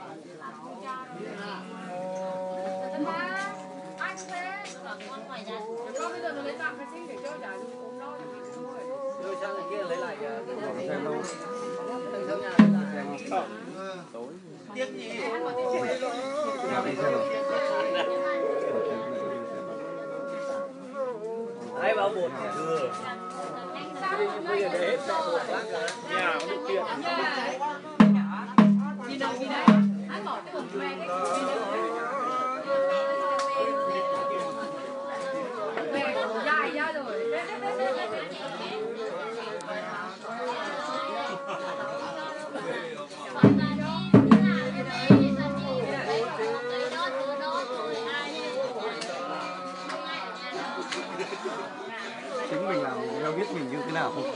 Con bây giờ nó lấy tạm cái sinh để cho trả cũng lo rồi sang cái kia lấy lại xem đâu theo nhà tối tiếc gì ai bảo bột thừa bây giờ để hết bột lát nhà không được tiền đi đâu anh bỏ cái hộp về cái về của dài ra rồi chính mình làm mình đâu biết mình như thế nào không.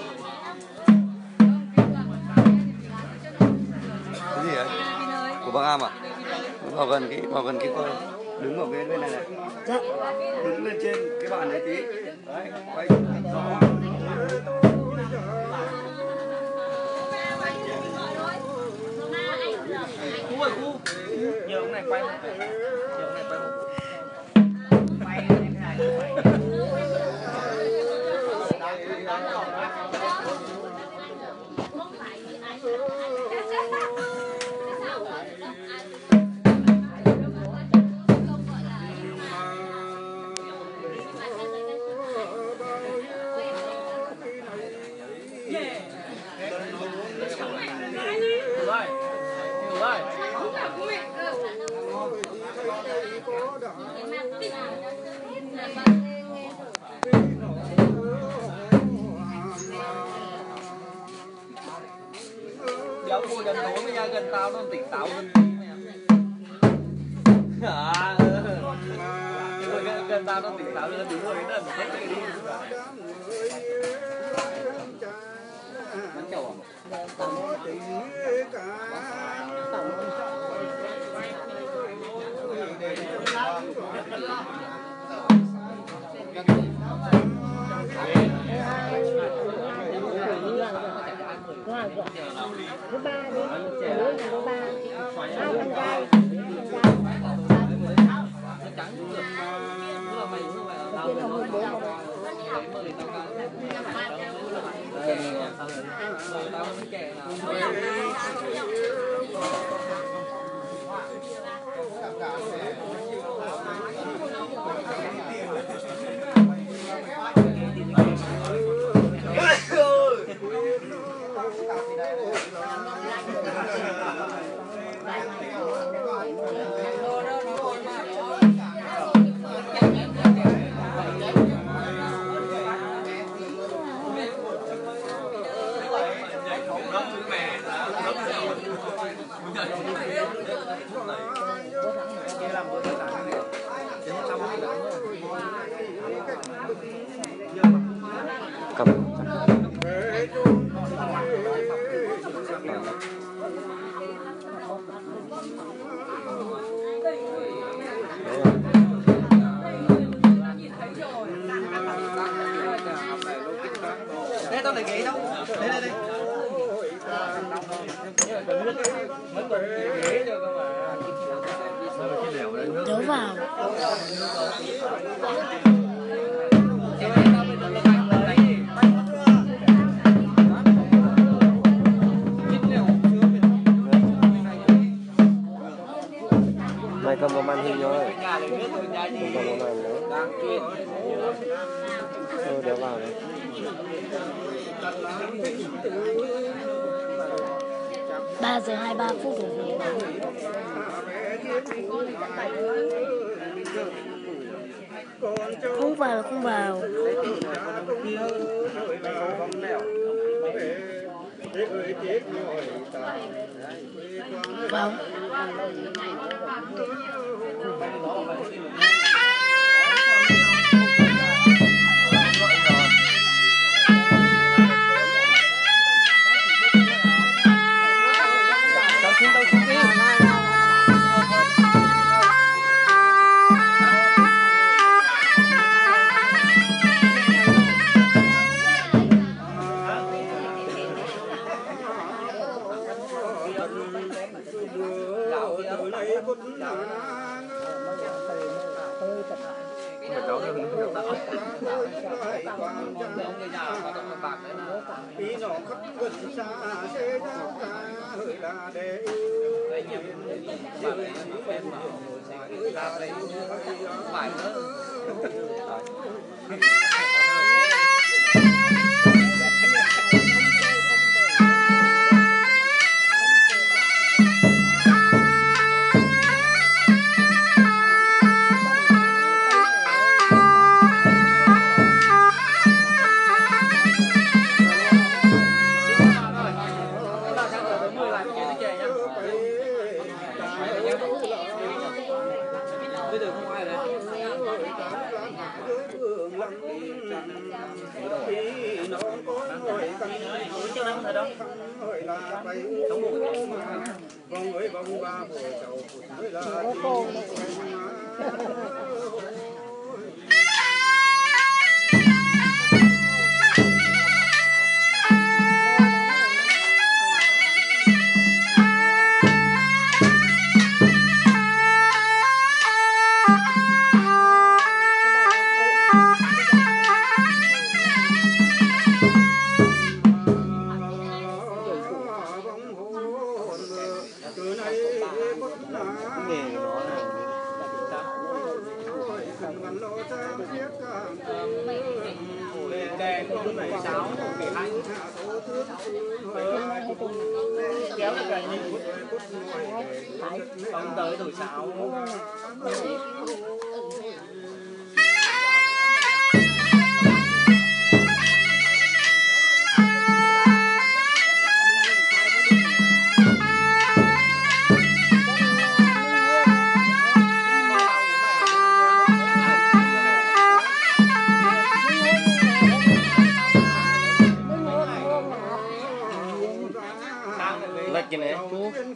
Cái gì ấy của bác Am à? Vào gần cái con đứng ở bên này này. Dạ. Đứng lên trên cái bàn đấy tí. Đấy, quay rõ. Cú ơi cú. Nhiều ông này quay một cái. Nhiều ông này quay một quay cái này Giáo cô gần tối mới ra gần tao nó tỉnh táo hơn tí à gần tao nó tỉnh táo hơn đúng rồi nó phải hết đi bắn chầu thứ ba đi, bố nhà thứ ba, hai con trai, đây tao để ghế đâu đây đây đây đấu vào. Mày cầm vào màn hình rồi. Không cầm vào màn nữa. Thôi đéo vào đấy. 3 giờ 23 phút rồi. Không vào là không vào. Vào. Hãy subscribe cho kênh Ghiền Mì Gõ để không bỏ lỡ Phải cháu được nước tạo. Ông người già có tấm bạc đấy là. Ý nó khắp gần xa sẽ ra hơi là để Đấy nhiều bạn ấy em bảo làm đấy phải nữa. Bây giờ không ai đấy. Kéo được cả nhìn ông tới thổi sáo. Lệch cái này chú. Hôm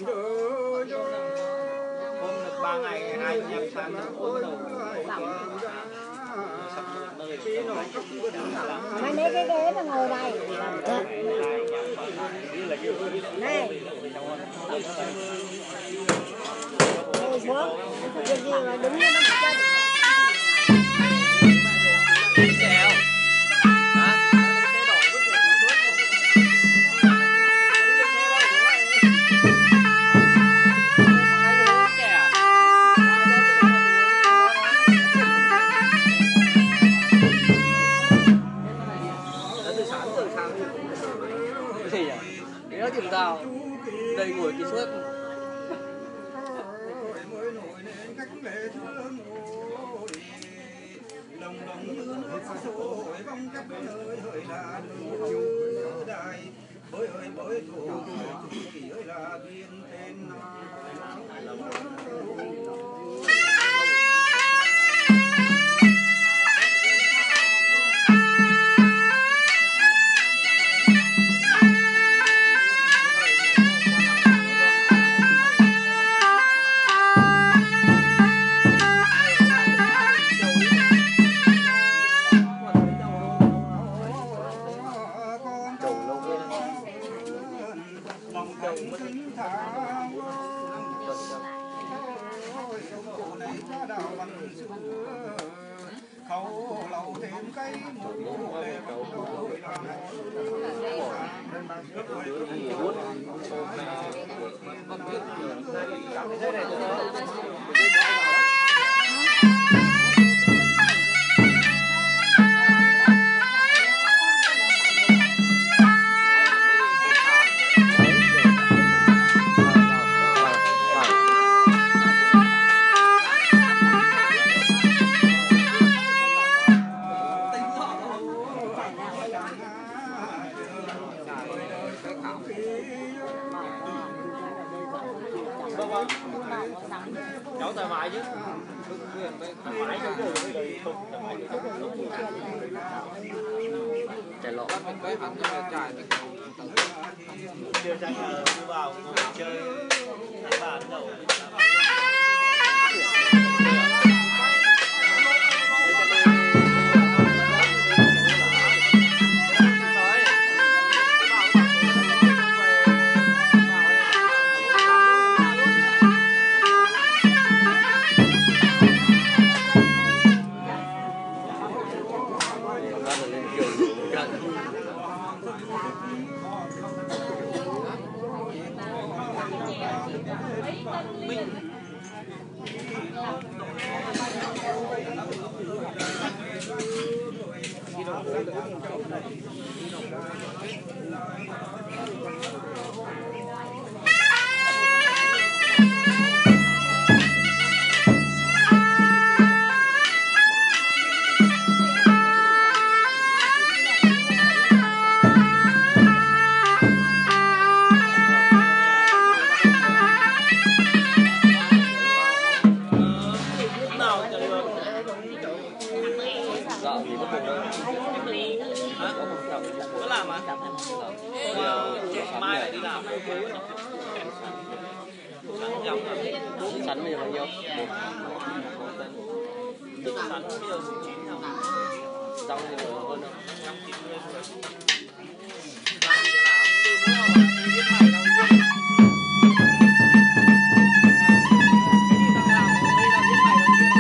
được 3 ngày 2 nhạc sáng ốm đầu. Mày lấy cái ghế mà ngồi đây. Này. Ngồi xuống. Cái gì mà đứng như nó chơi. Chèo. Nó chừng tao đây ngồi kỳ suốt cháu thoải mái chứ thoải mái chạy lọ cái hắn nó chạy chưa chạy vào chơi đánh bàn đầu Sắn bây giờ bao nhiêu? Sắn bây giờ 9 rồi. Rau thì nhiều hơn không? 190 rồi. Rau thì là từ bữa nào mà biết mày đâu biết. Cái gì tao làm ở đây tao biết mày đâu biết.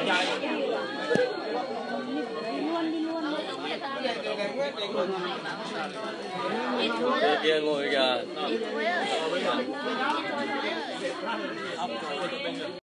Kia ngồi kìa.